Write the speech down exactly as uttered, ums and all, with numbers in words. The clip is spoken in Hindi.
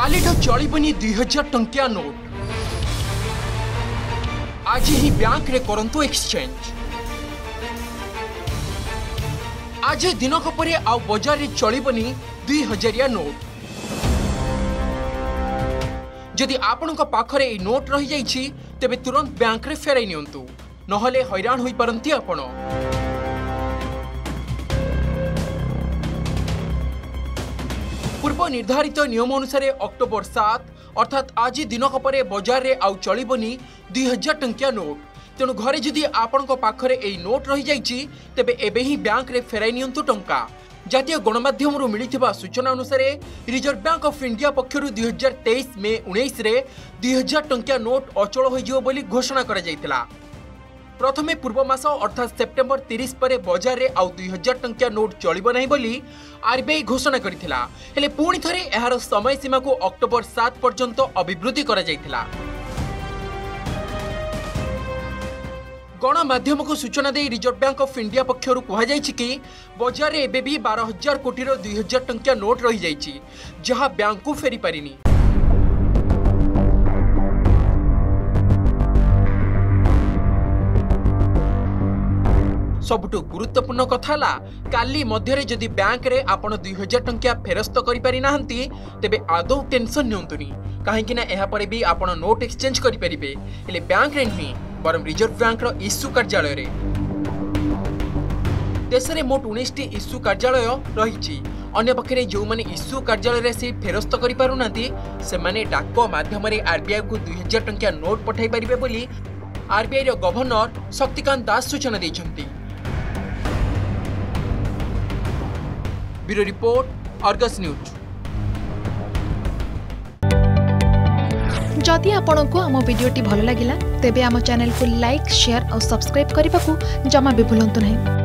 कालीठू चलिबनी दुई हजार टंकिया नोट आज ही बैंक रे करंतु एक्सचेंज। आज दिनक परे आउ बाजार रे चलिबनी दुई हजारिया नोट। जदि आपनक पाखरे ए नोट रही जाइछि तेबे तुरंत बैंक रे फेराई नियंतु, नहले हैरान होई परंती आपण। पूर्व निर्धारित नियम अनुसार अक्टोबर सात अर्थात आज दिनक परे बाजार रे आउ चलिबनी दुई हजार टंकिया नोट। तेणु घरे जदि आपण पाखरे ए नोट रही जाइछि तेबे एबे ही बैंक रे फेराई नियंतु टंका। जातीय गणमाध्यम मिलिथिबा सूचना अनुसार रिजर्व बैंक ऑफ इंडिया पक्षरु दुई हजार तेईस मे उन्नीस रे दुई हजार टंकिया नोट अचल होइजिवो बोली घोषणा करा जायतिला। प्रथमे पूर्व मास अर्थात सेप्टेम्बर तीस पर बाजार रे आउ दुई हजार टंकिया नोट चलिबो नाही बोली आरबीआई घोषणा करिथिला। हेले पुणी थरे एहार समय सीमा को अक्टोबर सात पर्यंत अभिवृद्धि करा जायतिला। गणमाध्यम को सूचना दे रिजर्व बैंक ऑफ इंडिया पक्षरु कहा जायछि कि बाजार रे एबे भी बारह हजार कोटी रो दुई हजार टंकिया नोट रही जायछि जहां बैंक को फेरी पारिनी। सबुठु गुरुत्वपूर्ण कथा ला काली मध्यरे जदि बैंक रे आपण दुई हजार टंकिया फेरस्त करि पारि नाहंती तेबे आदौ टेंशन नियंतुनी, काहेकि ना एहा परे भी आपण नोट एक्सचेंज करि परिबे। हेले बैंक रे नहीं बरम रिजर्व बैंक रो इश्यू कार्यालय रे। देश रे मोट उन्नीस टी इश्यू कार्यालय रहिछि। अन्य पक्षरे जो माने इश्यू कार्यालय रे से फेरस्त करि पारु नांती से माने डाक माध्यम रे आरबीआई को दुई हजार टंकिया नोट पठाई परिबे बोली आरबीआई रो गवर्नर शक्तिकांत दास सूचना दैछंती। Bureau report Argus News. जदि आपंक आम भिडी भल लगा तेब आम चैनल को लाइक शेयर और सब्सक्राइब करने को जमा भी भूलु नहीं।